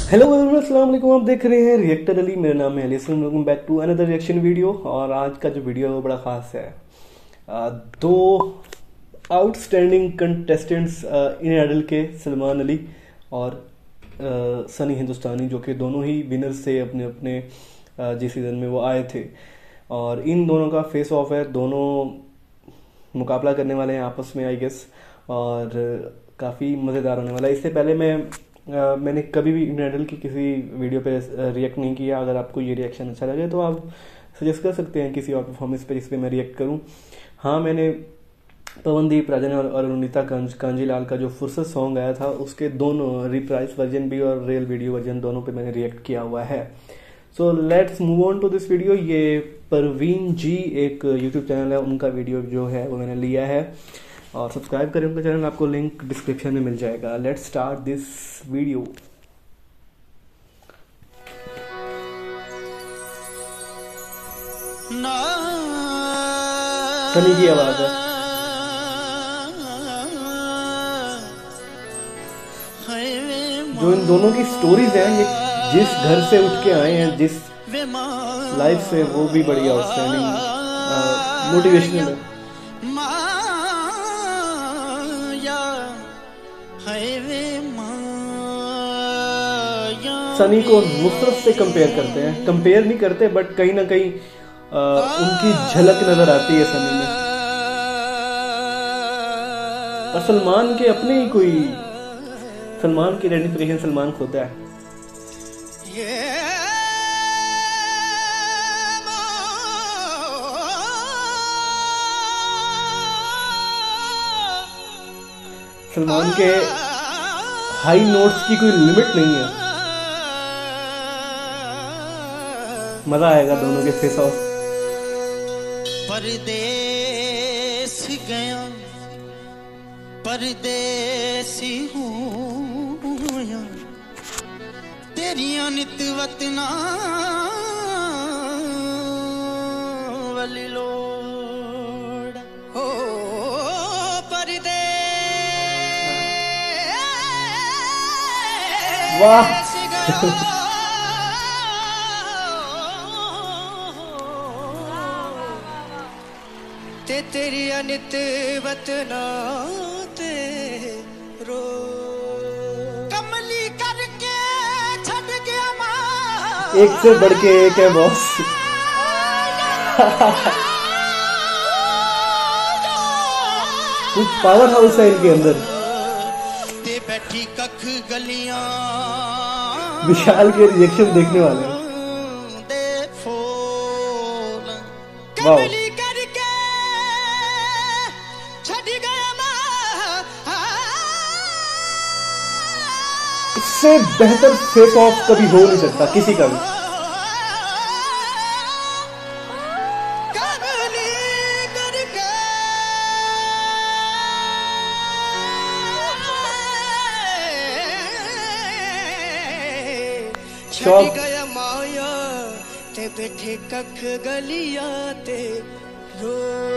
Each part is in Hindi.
हेलो एवरीवन, अस्सलाम वालेकुम। आप देख रहे हैं रिएक्टर अली। मेरा नाम है Ali. Welcome back to another reaction video. और आज का जो वीडियो है वो बड़ा ख़ास है। दो आउटस्टैंडिंग कंटेस्टेंट्स इंडियन आइडल के, सलमान अली और सनी हिंदुस्तानी, जो कि दोनों ही विनर्स थे अपने अपने जिस सीज़न में वो आए थे। और इन दोनों का फेस ऑफ है, दोनों मुकाबला करने वाले हैं आपस में, आई गेस। और काफ़ी मज़ेदार होने वाला है। इससे पहले मैंने कभी भी इंडियन आइडल की किसी वीडियो पे रिएक्ट नहीं किया। अगर आपको ये रिएक्शन अच्छा लगे तो आप सजेस्ट कर सकते हैं किसी और परफॉर्मेंस पे जिस पे मैं रिएक्ट करूं। हाँ, मैंने पवनदीप राजन और अरुणिता कांजीलाल का जो फुर्सत सॉन्ग आया था उसके दोनों रिप्राइज वर्जन भी और रियल वीडियो वर्जन दोनों पे मैंने रिएक्ट किया हुआ है। So let's move on to this video. ये परवीन जी एक यूट्यूब चैनल है, उनका वीडियो जो है वो मैंने लिया है। और सब्सक्राइब करें उनका चैनल, आपको लिंक डिस्क्रिप्शन में मिल जाएगा। Let's start this video. Sunny की आवाज है। जो इन दोनों की स्टोरीज हैं, ये जिस घर से उठ के आए हैं, जिस लाइफ से, वो भी बड़ी आउटस्टैंडिंग मोटिवेशनल है। सनी को नुसरत से कंपेयर करते हैं, कंपेयर नहीं करते बट कहीं ना कहीं उनकी झलक नजर आती है सनी में। और सलमान के अपने ही कोई, सलमान की आइडेंटिफिकेशन सलमान खोता है। सलमान के हाई नोट्स की कोई लिमिट नहीं है। मजा आएगा दोनों के फेस ऑफ। परदेस गया परदेसी हूँ, तेरिया नित वतना वाली लोड़ हो परदेस। वाह तेरी अनित वतना ते रो कमली करके छड़ गया मां। एक से बढ़ के एक है बॉस। कुछ पावर हाउस है इनके अंदर। ते बैठी कख गलियां, विशाल के रिएक्शन देखने वाले हैं। वाह, इससे बेहतर फेस ऑफ कभी हो नहीं सकता किसी का भी। शौक गया माया ते बैठे कख गलिया ते रो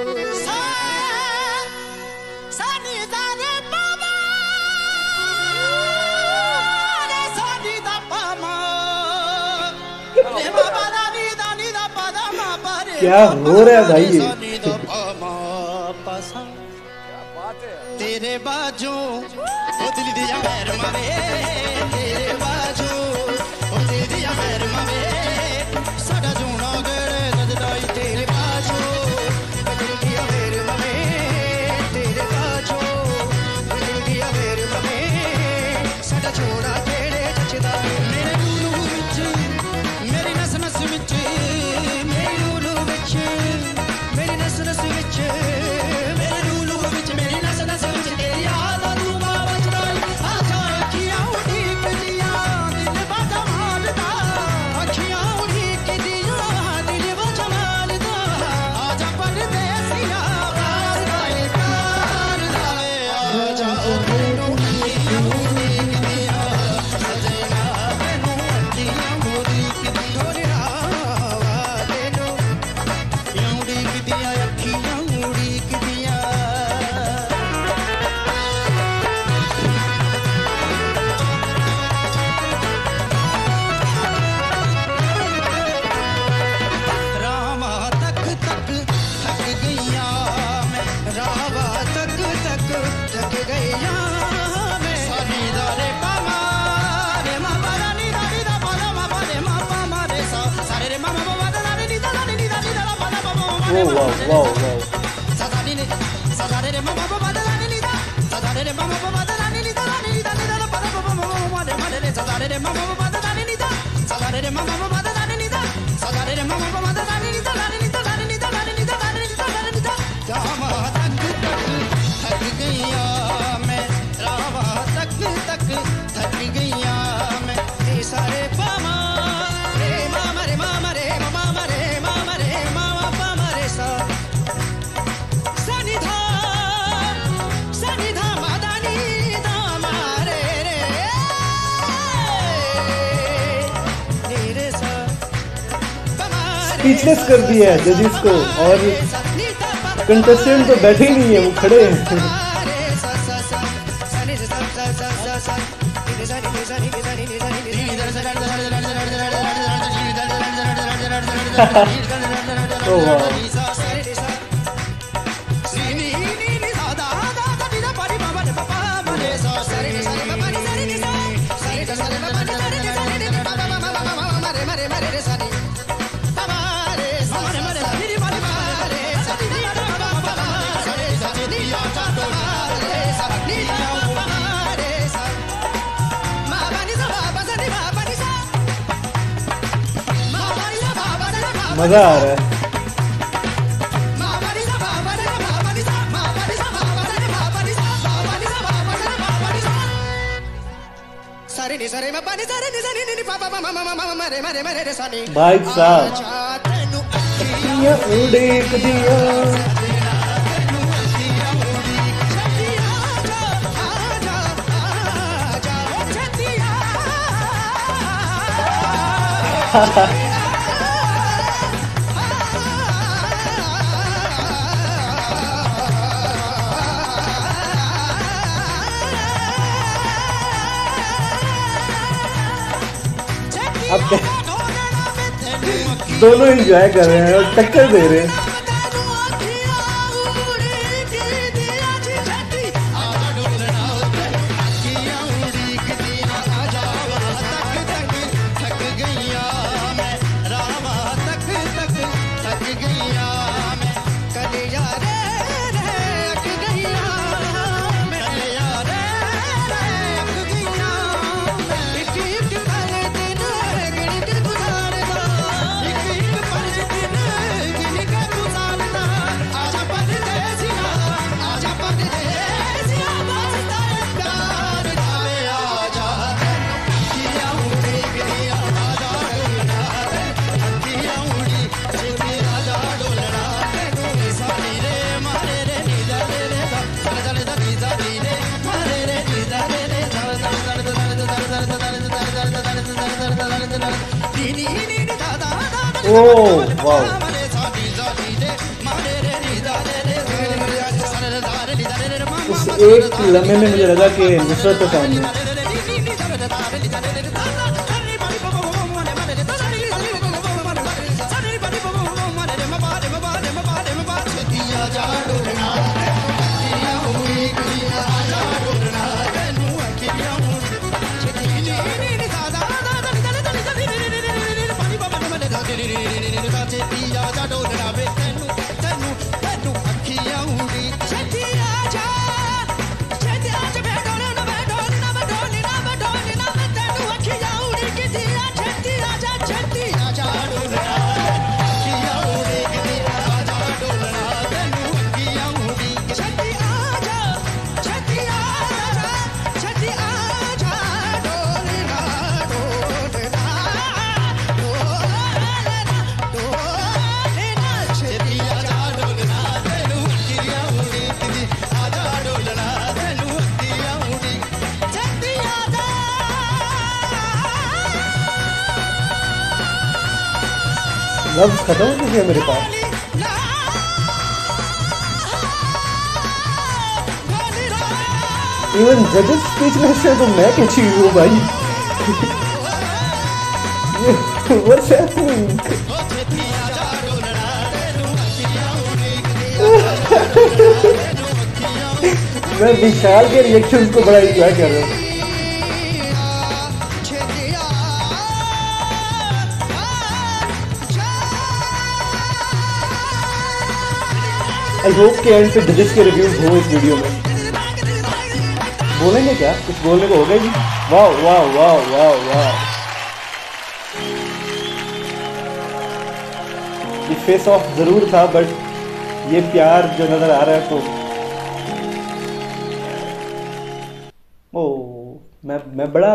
क्या हो रहा है भाई ये? तेरे बाजू ओ दिल दिया पैर मारे, तेरे बाजू ओ दिल दिया पैर मारे, साडा जूना गड़े नजराई तेरे बाजू ओ दिल दिया पैर मारे, तेरे बाजू ओ दिल दिया पैर मारे, साडा छोड़ा तेरे टचदा मेरे लूलू विच, मेरी नस नस विच, मेरी लूलू विच, मेरी नस नस विच, मेरे लूलू विच, मेरी नस नस विच, तेरी याद तू बाबा आजा अखियां उड़ी दिया दिल बादा मारदा, अखियां उड़ी दिया वाह वाह वाह। स्पीचलेस कर दिया है जजेस को, और कंटेस्टेंट तो बैठे ही नहीं है, वो खड़े हैं। Oh, wow. मजा आ रहा है। भाई साहब उड़ेक दिया। अब दोनों एंजॉय कर रहे हैं और टक्कर दे रहे हैं। ओह वाह, उस एक लम्हे में मुझे लगा कि नुसरत तो सामने। लफ्ज़ खत्म हो चुके हैं मेरे पास। इवन जजेस स्पीचलेस है तो मैं क्या चीज हूँ भाई। What's happening? मैं विशाल के रिएक्शंस को बड़ा इंजॉय कर रहा हूँ। आई होप के एंड पे जजेस के रिव्यूज हो इस वीडियो में। बोलेंगे क्या, कुछ बोलने को हो गया जी? वाह वाह वाह वाह वाह, ये फेस ऑफ जरूर था बट ये प्यार जो नजर आ रहा है तो मैं बड़ा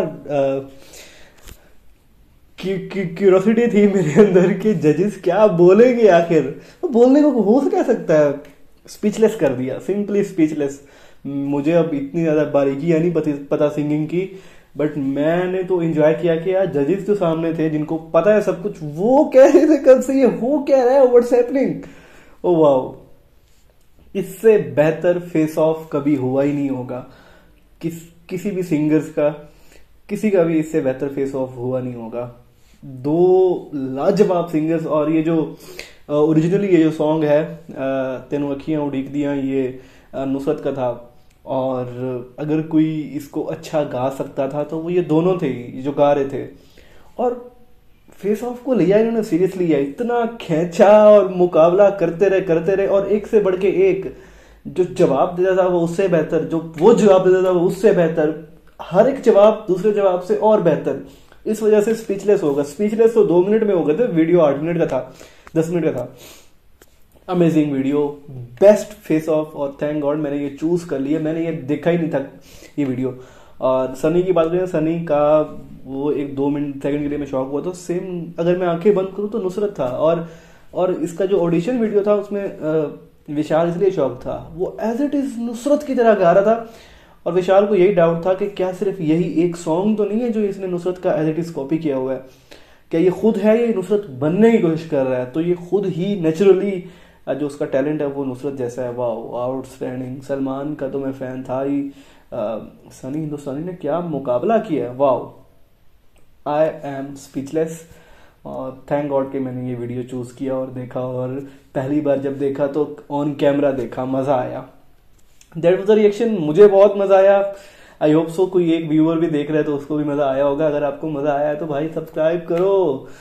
क्यूरोसिटी थी मेरे अंदर कि जजेस क्या बोलेंगे आखिर। तो बोलने को हो क्या सकता है, स्पीचलेस कर दिया, सिंपली स्पीचलेस। मुझे अब इतनी ज्यादा बारीकी नहीं पता सिंगिंग की, बट मैंने तो एंजॉय किया कि यार जजेस जो सामने थे जिनको पता है सब कुछ, वो कह रहे थे कब से ये हो क्या रहा है, व्हाट्स हैपनिंग। ओ वाओ, इससे बेहतर फेस ऑफ कभी हुआ ही नहीं होगा। किसी भी सिंगर्स का, किसी का भी इससे बेहतर फेस ऑफ हुआ नहीं होगा। दो लाजवाब सिंगर्स, और ये जो ओरिजिनली ये जो सॉन्ग है तेनू अखियां उड़ीक दियां, ये नुसरत का था। और अगर कोई इसको अच्छा गा सकता था तो वो ये दोनों थे जो गा रहे थे। और फेस ऑफ को लिया इन्होंने सीरियसली लिया, इतना खींचा और मुकाबला करते रहे और एक से बढ़ के एक, जो जवाब देता था वो उससे बेहतर, जो वो जवाब देता था वो उससे बेहतर, हर एक जवाब दूसरे जवाब से और बेहतर। इस वजह से स्पीचलेस होगा। स्पीचलेस तो 2 मिनट में हो गए थे, वीडियो 8 मिनट का था, 10 मिनट का था। Amazing video, best face off, और थैंक गॉड मैंने ये चूज कर लिया, मैंने ये देखा ही नहीं था ये वीडियो। और सनी की बात करें, सनी का वो 1-2 मिनट सेकंड के लिए मैं शॉक हुआ, तो सेम अगर मैं आंखें बंद करूं तो नुसरत था। और इसका जो ऑडिशन वीडियो था उसमें विशाल इसलिए शॉक था, वो एज इट इज नुसरत की तरह गा रहा था। और विशाल को यही डाउट था कि क्या सिर्फ यही एक सॉन्ग तो नहीं है जो इसने नुसरत का एज इट इज कॉपी किया हुआ है, क्या ये खुद है, ये नुसरत बनने की कोशिश कर रहा है। तो ये खुद ही नेचुरली जो उसका टैलेंट है वो नुसरत जैसा है। वाह, आउटस्टैंडिंग। सलमान का तो मैं फैन था ही, सनी हिंदुस्तानी ने क्या मुकाबला किया है, वाह, आई एम स्पीचलेस। और थैंक गॉड कि मैंने ये वीडियो चूज किया और देखा, और पहली बार जब देखा तो ऑन कैमरा देखा, मजा आया। दैट वाज द रिएक्शन, मुझे बहुत मजा आया। आई होप सो कोई एक व्यूअर भी देख रहा है तो उसको भी मजा आया होगा। अगर आपको मजा आया है तो भाई सब्सक्राइब करो।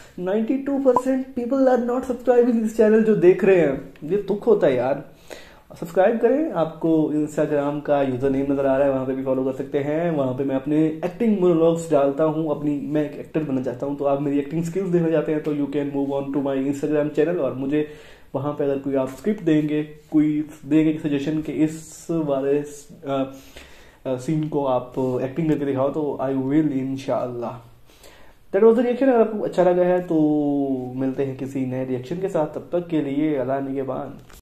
92% people are not subscribing this channel जो देख रहे हैं, ये दुख होता है यार। सब्सक्राइब करें। आपको इंस्टाग्राम का यूजर नेम नजर आ रहा है, वहां पे भी फॉलो कर सकते हैं। वहां पे मैं अपने एक्टिंग मोनोलॉग्स डालता हूं, मैं एक एक्टर बनना चाहता हूं, तो आप मेरी एक्टिंग स्किल्स देखना चाहते हैं तो you can move on to my Instagram channel. और मुझे वहां पे अगर कोई आप स्क्रिप्ट देंगे, कोई देंगे सजेशन के इस वाले सीन को आप एक्टिंग करके दिखाओ, तो आई विल इंशाअल्लाह। That was the reaction. अगर आपको अच्छा लगा है तो मिलते हैं किसी नए रिएक्शन के साथ, तब तक के लिए अल्लाह निगहबान।